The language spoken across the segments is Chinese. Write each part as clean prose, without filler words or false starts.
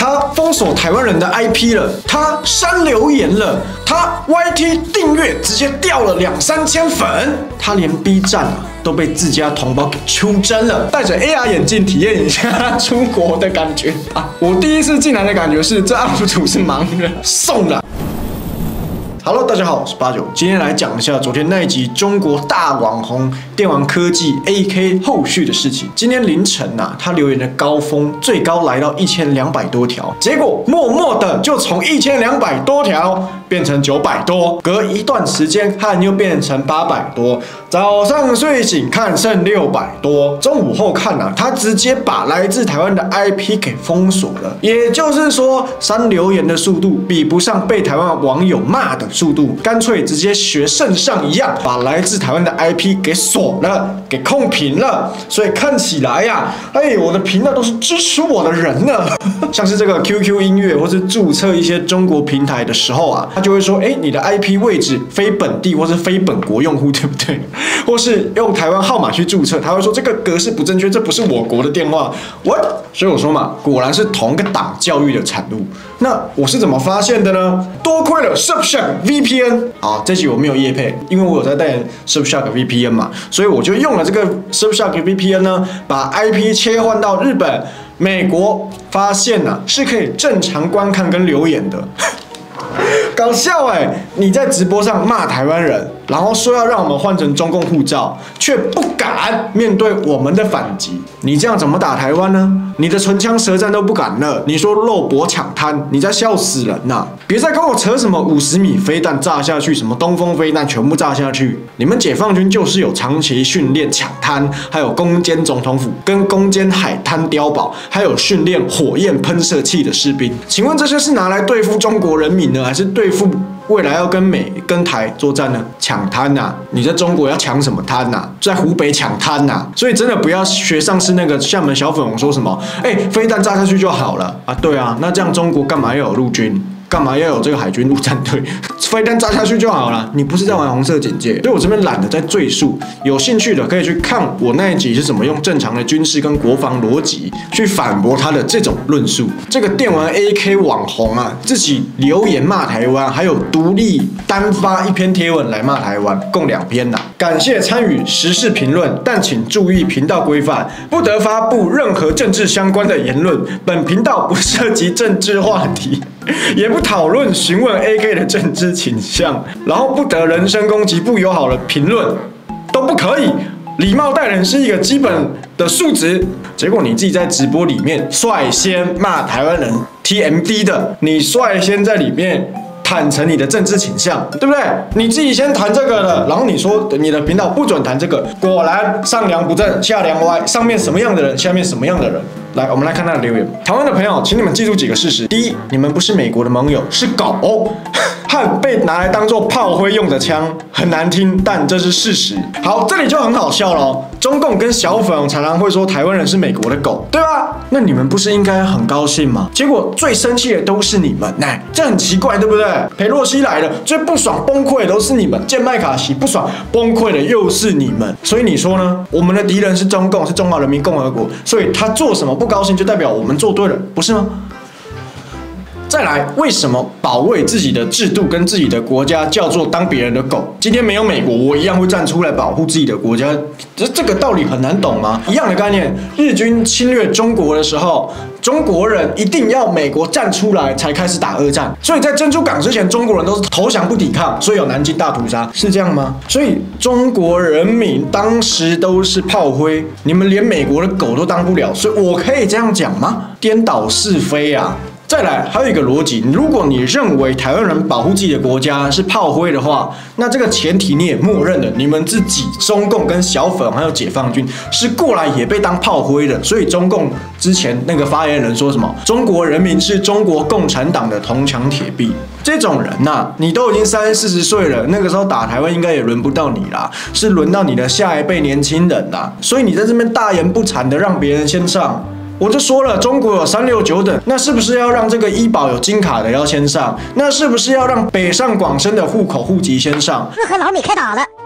他封锁台湾人的 IP 了，他删留言了，他 YT 订阅直接掉了2、3千粉，他连 B 站都被自家同胞给出征了。戴着 AR 眼镜体验一下出国的感觉吧。我第一次进来的感觉是，这 UP 主是盲人，送了。Hello， 大家好，我是89，今天来讲一下昨天那一集中国大网红电玩科技 AK 后续的事情。今天凌晨他留言的高峰最高来到1200多条，结果默默的就从1200多条变成900多，隔一段时间看又变成800多，早上睡醒看剩600多，中午后看他直接把来自台湾的 IP 给封锁了，也就是说删留言的速度比不上被台湾网友骂的速度，干脆直接学圣上一样，把来自台湾的 IP 给锁了，给控评了。所以看起来我的频道都是支持我的人呢。像是这个 QQ 音乐或是注册一些中国平台的时候他就会说，你的 IP 位置非本地或是非本国用户，对不对？或是用台湾号码去注册，他会说这个格式不正确，这不是我国的电话。What？ 所以我说嘛，果然是同个党教育的产物。那我是怎么发现的呢？多亏了 Surfshark VPN。好，这集我没有业配，因为我有在带 Surfshark VPN 嘛，所以我就用了这个 Surfshark VPN 呢，把 IP 切换到日本、美国，发现是可以正常观看跟留言的。搞笑你在直播上骂台湾人，然后说要让我们换成中共护照，却不敢面对我们的反击，你这样怎么打台湾呢？你的唇枪舌战都不敢了，你说肉搏抢滩，你在笑死人别再跟我扯什么50米飞弹炸下去，什么东风飞弹全部炸下去，你们解放军就是有长期训练抢滩，还有攻坚总统府跟攻坚海滩碉堡，还有训练火焰喷射器的士兵。请问这些是拿来对付中国人民呢，还是对付未来要跟美跟台作战呢？抢滩你在中国要抢什么滩在湖北抢滩所以真的不要学上次那个厦门小粉红说什么飞弹炸下去就好了对那这样中国干嘛要有陆军？干嘛要有这个海军陆战队？飞弹炸下去就好了，你不是在玩红色警戒。所以我这边懒得再赘述，有兴趣的可以去看我那一集是怎么用正常的军事跟国防逻辑去反驳他的这种论述。这个电玩 AK 网红自己留言骂台湾，还有独立单发一篇贴文来骂台湾，共2篇感谢参与时事评论，但请注意频道规范，不得发布任何政治相关的言论。本频道不涉及政治话题。也不讨论询问 AK 的政治倾向，然后不得人身攻击、不友好的评论，都不可以。礼貌待人是一个基本的素质。结果你自己在直播里面率先骂台湾人 TMD 的，你率先在里面坦诚你的政治倾向，对不对？你自己先谈这个了，然后你说你的频道不准谈这个，果然上梁不正下梁歪，上面什么样的人，下面什么样的人。来，我们来看他的留言。台湾的朋友，请你们记住几个事实：第一，你们不是美国的盟友，是狗，和被拿来当做炮灰用的枪，很难听，但这是事实。好，这里就很好笑咯。中共跟小粉常常会说台湾人是美国的狗，对吧？那你们不是应该很高兴吗？结果最生气的都是你们，这很奇怪，对不对？裴洛西来了，最不爽崩溃的都是你们；见麦卡锡不爽崩溃的又是你们。所以你说呢？我们的敌人是中共，是中华人民共和国，所以他做什么不高兴，就代表我们做对了，不是吗？再来，为什么保卫自己的制度跟自己的国家叫做当别人的狗？今天没有美国，我一样会站出来保护自己的国家。这个道理很难懂吗？一样的概念，日军侵略中国的时候，中国人一定要美国站出来才开始打2战。所以在珍珠港之前，中国人都是投降不抵抗，所以有南京大屠杀，是这样吗？所以中国人民当时都是炮灰，你们连美国的狗都当不了，所以我可以这样讲吗？颠倒是非再来，还有一个逻辑，如果你认为台湾人保护自己的国家是炮灰的话，那这个前提你也默认了，你们自己中共跟小粉还有解放军是过来也被当炮灰的。所以中共之前那个发言人说什么，中国人民是中国共产党的铜墙铁壁，这种人你都已经30、40岁了，那个时候打台湾应该也轮不到你啦，是轮到你的下一辈年轻人啦。所以你在这边大言不惭的让别人先上。我就说了，中国有369等，那是不是要让这个医保有金卡的要先上？那是不是要让北上广深的户口户籍先上？ 这和老米开打了。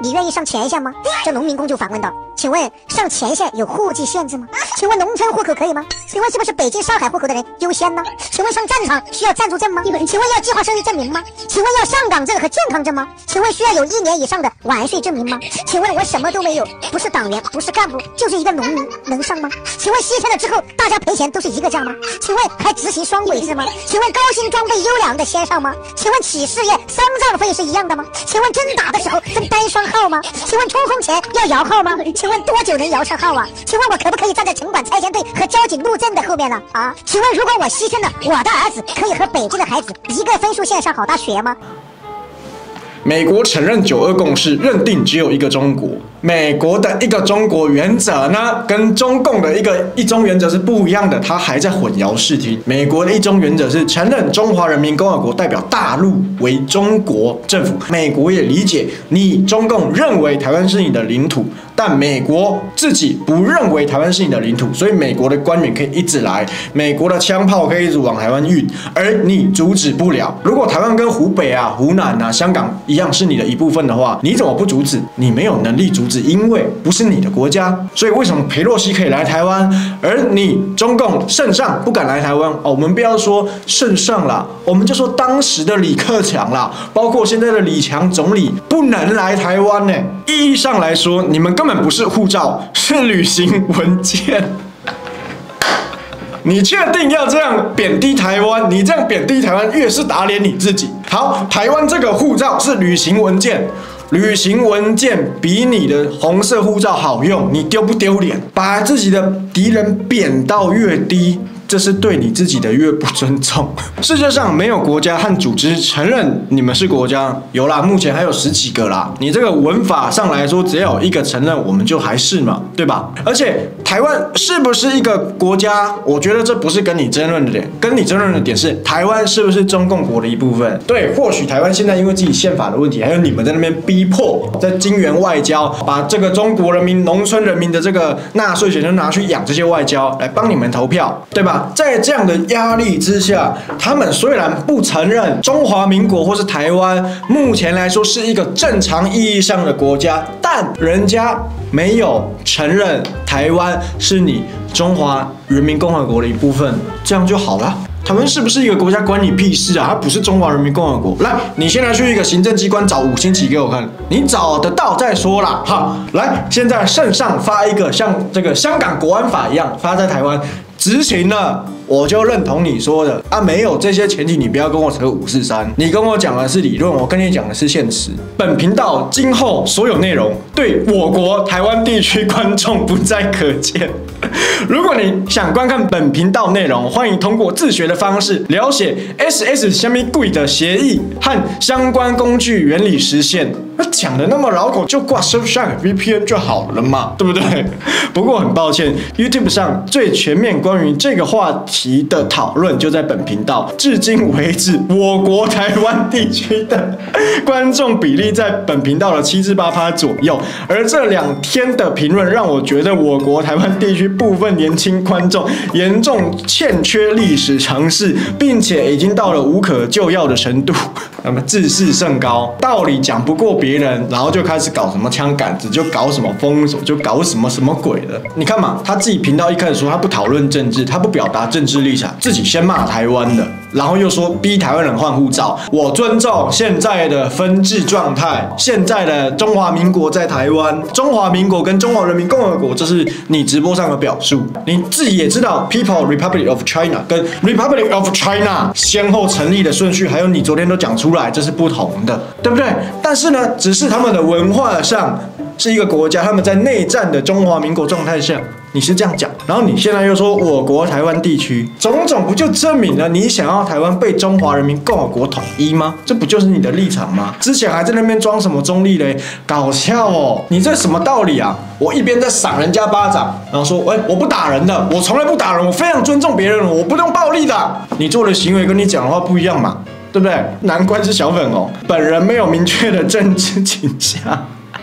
你愿意上前线吗？这农民工就反问道。请问上前线有户籍限制吗？请问农村户口可以吗？请问是不是北京、上海户口的人优先呢？请问上战场需要暂住证吗？请问要计划生育证明吗？请问要上岗证和健康证吗？请问需要有1年以上的完税证明吗？请问我什么都没有，不是党员，不是干部，就是一个农民，能上吗？请问牺牲了之后，大家赔钱都是一个价吗？请问还执行双轨制吗？请问高薪装备优良的先上吗？请问企事业丧葬费是一样的吗？请问真打的时候分单双号吗？请问冲锋前要摇号吗？请问多久能摇上号啊？请问我可不可以站在城管拆迁队和交警路政的后面呢？啊？请问如果我牺牲了我的儿子，可以和北京的孩子一个分数线上好大学吗？ 美国承认9·2共识，认定只有一个中国。美国的一个中国原则呢，跟中共的一中原则是不一样的，它还在混淆视听。美国的一中原则是承认中华人民共和国代表大陆为中国政府，美国也理解你中共认为台湾是你的领土，但美国自己不认为台湾是你的领土，所以美国的官员可以一直来，美国的枪炮可以一直往台湾运，而你阻止不了。如果台湾跟湖北啊、湖南啊、香港一样是你的一部分的话，你怎么不阻止？你没有能力阻止，因为不是你的国家。所以为什么裴洛西可以来台湾，而你中共圣上不敢来台湾？我们不要说圣上啦，我们就说当时的李克强啦，包括现在的李强总理不能来台湾呢。意义上来说，你们根本不是护照，是旅行文件。你确定要这样贬低台湾？你这样贬低台湾，越是打脸你自己。好，台湾这个护照是旅行文件，旅行文件比你的红色护照好用，你丢不丢脸？把自己的敌人贬到越低，这是对你自己的越不尊重。世界上没有国家和组织承认你们是国家，有啦，目前还有10几个啦。你这个文法上来说，只要有一个承认，我们就还是嘛，对吧？而且台湾是不是一个国家？我觉得这不是跟你争论的点，跟你争论的点是台湾是不是中共国的一部分？对，或许台湾现在因为自己宪法的问题，还有你们在那边逼迫，在金援外交，把这个中国人民、农村人民的这个纳税钱就拿去养这些外交，来帮你们投票，对吧？在这样的压力之下，他们虽然不承认中华民国或是台湾目前来说是一个正常意义上的国家，但人家没有承认台湾是你中华人民共和国的一部分，这样就好了。台湾是不是一个国家关你屁事啊？它不是中华人民共和国。来，你现在去一个行政机关找5星级给我看，你找得到再说啦。好，来，现在圣上发一个像这个香港国安法一样发在台湾。执行了，我就认同你说的啊，没有这些前提，你不要跟我扯543，你跟我讲的是理论，我跟你讲的是现实。本频道今后所有内容对我国台湾地区观众不再可见。如果你想观看本频道内容，欢迎通过自学的方式了解 SS 虾米贵的协议和相关工具原理实现。讲的那么绕口，就挂 Surfshark VPN 就好了嘛，对不对？不过很抱歉 ，YouTube 上最全面关于这个话题的讨论就在本频道。至今为止，我国台湾地区的观众比例在本频道的7至8%左右，而这2天的评论让我觉得我国台湾地区部分年轻观众严重欠缺历史常识，并且已经到了无可救药的程度。那么自视甚高，道理讲不过别人，然后就开始搞什么枪杆子，就搞什么封锁，就搞什么鬼的。你看嘛，他自己频道一开始说他不讨论政治，他不表达政治立场，自己先骂台湾的，然后又说逼台湾人换护照。我尊重现在的分治状态，现在的中华民国在台湾，中华民国跟中华人民共和国，这是你直播上的表述。你自己也知道 ，People Republic of China 跟 Republic of China 先后成立的顺序，还有你昨天都讲出来，这是不同的，对不对？但是呢，只是他们的文化上是一个国家，他们在内战的中华民国状态下，你是这样讲，然后你现在又说我国台湾地区，种种不就证明了你想要台湾被中华人民共和国统一吗？这不就是你的立场吗？之前还在那边装什么中立嘞，搞笑哦！你这什么道理啊？我一边在赏人家巴掌，然后说，我不打人的，我从来不打人，我非常尊重别人，我不用暴力的。你做的行为跟你讲的话不一样嘛，对不对？难怪是小粉红，本人没有明确的政治倾向。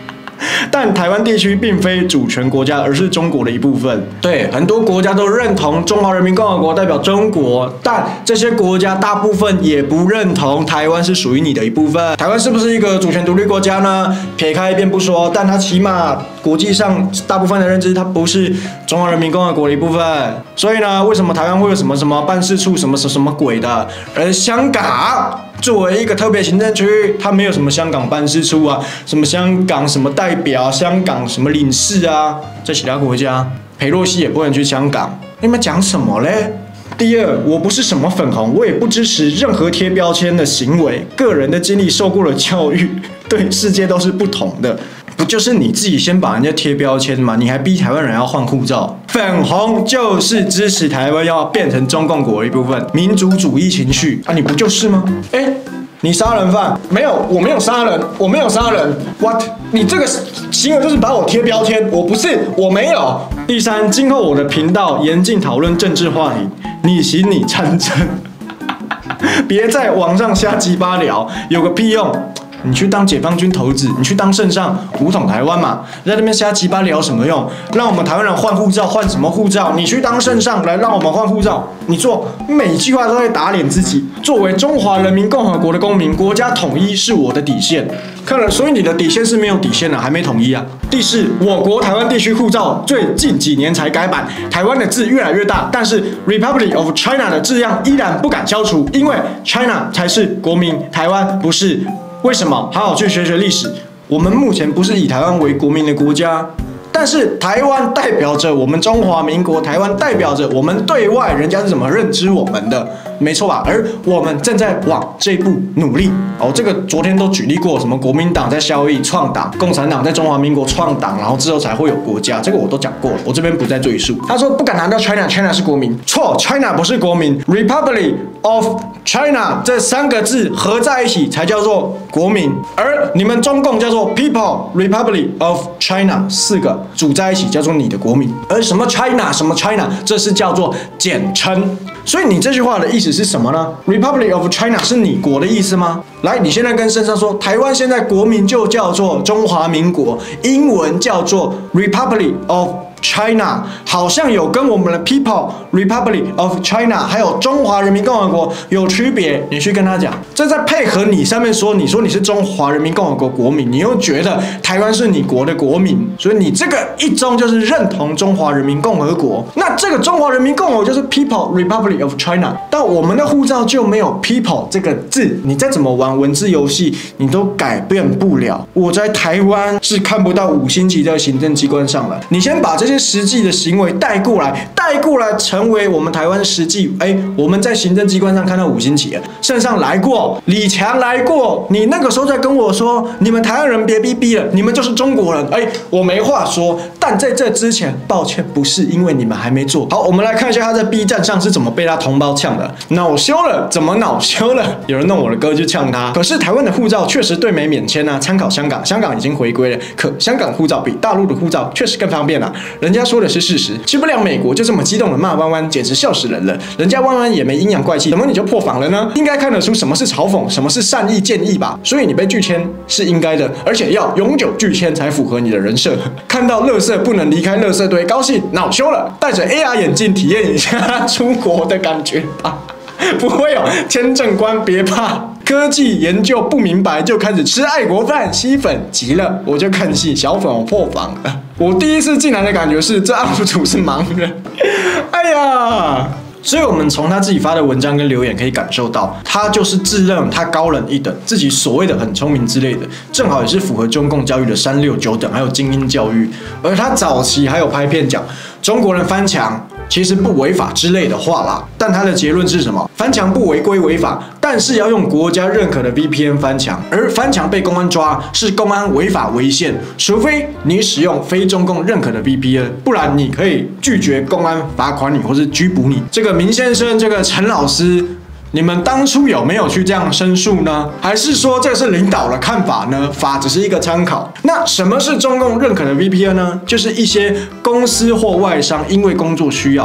但台湾地区并非主权国家，而是中国的一部分。对，很多国家都认同中华人民共和国代表中国，但这些国家大部分也不认同台湾是属于你的一部分。台湾是不是一个主权独立国家呢？撇开一边不说，但它起码国际上大部分的认知，它不是中华人民共和国的一部分。所以呢，为什么台湾会有什么办事处什么鬼的？而香港作为一个特别行政区，它没有什么香港办事处啊，什么香港什么代表、香港什么领事啊，在其他国家，裴洛西也不能去香港。你们讲什么嘞？第二，我不是什么粉红，我也不支持任何贴标签的行为。个人的经历、受过的教育，对世界都是不同的。不就是你自己先把人家贴标签吗？你还逼台湾人要换护照？粉红就是支持台湾要变成中共国的一部分，民族主义情绪啊，你不就是吗？你杀人犯？没有，我没有杀人，我没有杀人。What？ 你这个行为就是把我贴标签，我不是，我没有。第三，今后我的频道严禁讨论政治话题，你行你参政，别在网上瞎鸡巴聊，有个屁用！你去当解放军头子，你去当圣上，武统台湾嘛，在那边瞎鸡巴聊什么用？让我们台湾人换护照，换什么护照？你去当圣上来让我们换护照，你做每句话都在打脸自己。作为中华人民共和国的公民，国家统一是我的底线。看了，所以你的底线是没有底线的，还没统一啊。第四，我国台湾地区护照最近几年才改版，台湾的字越来越大，但是 Republic of China 的字样依然不敢消除，因为 China 才是国民，台湾不是。为什么？好好去学学历史。我们目前不是以台湾为国民的国家，但是台湾代表着我们中华民国，台湾代表着我们对外人家是怎么认知我们的，没错吧？而我们正在往这一步努力。这个昨天都举例过，什么国民党在效益创党，共产党在中华民国创党，然后之后才会有国家，这个我都讲过了，我这边不再赘述。他说不敢拿掉 China 是国民，错 ，China 不是国民 ，Republic of China 这3个字合在一起才叫做国民，而你们中共叫做 People Republic of China 4个组在一起叫做你的国民，而什么 China 这是叫做简称。所以你这句话的意思是什么呢 ？Republic of China 是你国的意思吗？来，你现在跟圣上说，台湾现在国民就叫做中华民国，英文叫做 Republic of China， 好像有跟我们的 People Republic of China 还有中华人民共和国有区别。你去跟他讲，这在配合你上面说，你说你是中华人民共和国国民，你又觉得台湾是你国的国民，所以你这个一中就是认同中华人民共和国。那这个中华人民共和国就是 People Republic of China， 但我们的护照就没有 People 这个字，你再怎么玩文字游戏，你都改变不了。我在台湾是看不到5星级在行政机关上了，你先把这些实际的行为带过来成为我们台湾实际。我们在行政机关上看到5星级了，圣上来过，李强来过，你那个时候在跟我说，你们台湾人别逼了，你们就是中国人。我没话说。但在这之前，抱歉，不是因为你们还没做好。我们来看一下他在 B 站上是怎么被他同胞呛的。恼羞了？怎么恼羞了？有人弄我的歌就呛他。可是台湾的护照确实对美免签啊，参考香港，香港已经回归了，可香港护照比大陆的护照确实更方便啊。人家说的是事实，去不了美国就这么激动的骂弯弯，简直笑死人了。人家弯弯也没阴阳怪气，怎么你就破防了呢？应该看得出什么是嘲讽，什么是善意建议吧。所以你被拒签是应该的，而且要永久拒签才符合你的人设。看到垃圾不能离开垃圾堆，高兴恼羞了，戴着 AR 眼镜体验一下出国的感觉吧。不会有签证官别怕。科技研究不明白就开始吃爱国饭，吸粉急了，我就看戏，小粉我破防了。我第一次进来的感觉是，这 UP 主是盲人。哎呀！所以我们从他自己发的文章跟留言可以感受到，他就是自认他高人一等，自己所谓的很聪明之类的，正好也是符合中共教育的369等，还有精英教育。而他早期还有拍片讲中国人翻墙其实不违法之类的话啦，但他的结论是什么？翻墙不违规违法，但是要用国家认可的 VPN 翻墙，而翻墙被公安抓是公安违法违宪，除非你使用非中共认可的 VPN， 不然你可以拒绝公安罚款你或是拘捕你。这个明先生，这个陈老师，你们当初有没有去这样申诉呢？还是说这是领导的看法呢？法只是一个参考。那什么是中共认可的 VPN 呢？就是一些公司或外商因为工作需要，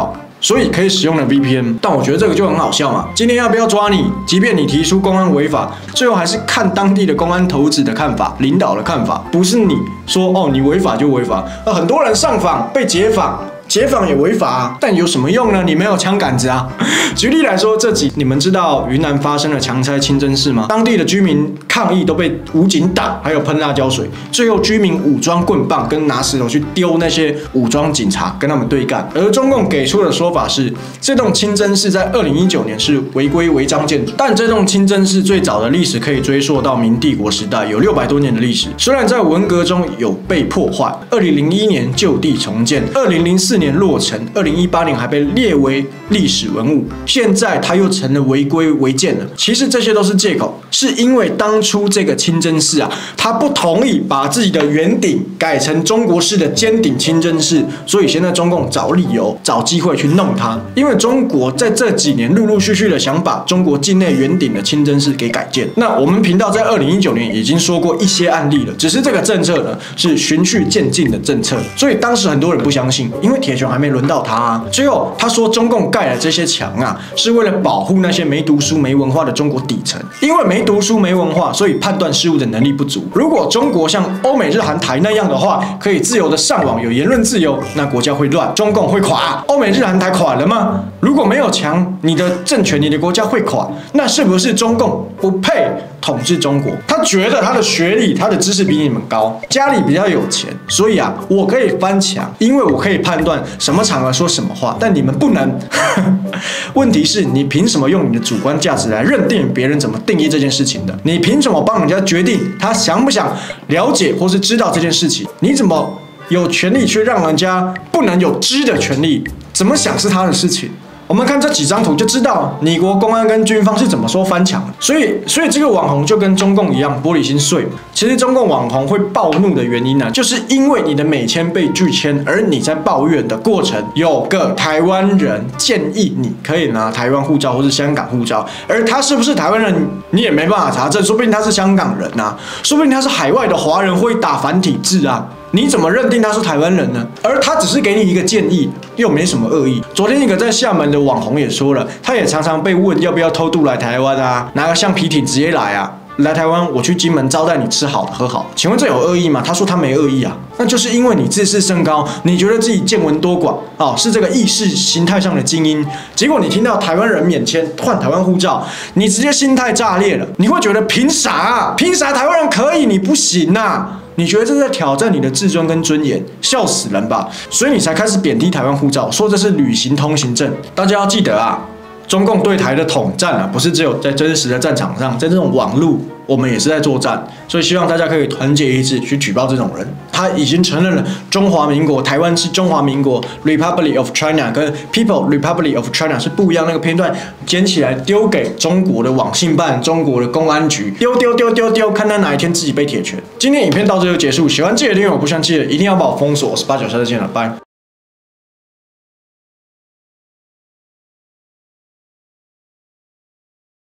所以可以使用了 VPN。但我觉得这个就很好笑嘛，今天要不要抓你？即便你提出公安违法，最后还是看当地的公安头子的看法、领导的看法，不是你说哦你违法就违法。很多人上访被解访。解访也违法啊，但有什么用呢？你没有枪杆子啊。举例来说，你们知道云南发生了强拆清真寺吗？当地的居民抗议都被武警打，还有喷辣椒水，最后居民武装棍棒跟拿石头去丢那些武装警察，跟他们对干。而中共给出的说法是，这栋清真寺在2019年是违规违章建筑，但这栋清真寺最早的历史可以追溯到明帝国时代，有600多年的历史。虽然在文革中有被破坏，2001年就地重建，2004年落成，2018年还被列为历史文物，现在它又成了违规违建了。其实这些都是借口，是因为当初这个清真寺啊，他不同意把自己的圆顶改成中国式的尖顶清真寺，所以现在中共找理由、找机会去弄它。因为中国在这几年陆陆续续的想把中国境内圆顶的清真寺给改建。那我们频道在2019年已经说过一些案例了，只是这个政策呢是循序渐进的政策，所以当时很多人不相信，因为铁拳还没轮到他啊。最后他说中共盖了这些墙啊，是为了保护那些没读书没文化的中国底层，因为没读书没文化，所以判断事物的能力不足。如果中国像欧美日韩台那样的话，可以自由的上网，有言论自由，那国家会乱，中共会垮。欧美日韩台垮了吗？如果没有墙，你的政权你的国家会垮，那是不是中共不配统治中国？他觉得他的学历他的知识比你们高，家里比较有钱，所以啊我可以翻墙，因为我可以判断什么场合说什么话，但你们不能。问题是你凭什么用你的主观价值来认定别人怎么定义这件事情的？你凭什么帮人家决定他想不想了解或是知道这件事情？你怎么有权利去让人家不能有知的权利？怎么想是他的事情。我们看这几张图就知道，你国公安跟军方是怎么说翻墙的。所以这个网红就跟中共一样玻璃心碎。其实中共网红会暴怒的原因呢，就是因为你的美签被拒签，而你在抱怨的过程，有个台湾人建议你可以拿台湾护照或是香港护照，而他是不是台湾人，你也没办法查证，说不定他是香港人啊，说不定他是海外的华人会打繁体字啊。你怎么认定他是台湾人呢？而他只是给你一个建议，又没什么恶意。昨天一个在厦门的网红也说了，他也常常被问要不要偷渡来台湾啊，拿个橡皮艇直接来啊，来台湾我去金门招待你吃好的喝好的。请问这有恶意吗？他说他没恶意啊，那就是因为你自视甚高，你觉得自己见闻多广哦，是这个意识形态上的精英。结果你听到台湾人免签换台湾护照，你直接心态炸裂了，你会觉得凭啥啊？凭啥台湾人可以你不行啊？你觉得这是在挑战你的自尊跟尊严，笑死人吧！所以你才开始贬低台湾护照，说这是旅行通行证。大家要记得啊，中共对台的统战啊，不是只有在真实的战场上，在这种网路，我们也是在作战。所以希望大家可以团结一致去举报这种人。他已经承认了中华民国，台湾是中华民国 Republic of China 跟 People Republic of China 是不一样。那个片段捡起来丢给中国的网信办、中国的公安局，丢，看他哪一天自己被铁拳。今天影片到这就结束，喜欢记得订阅，我不喜欢记得一定要把我封锁。我是89下，再见了，拜。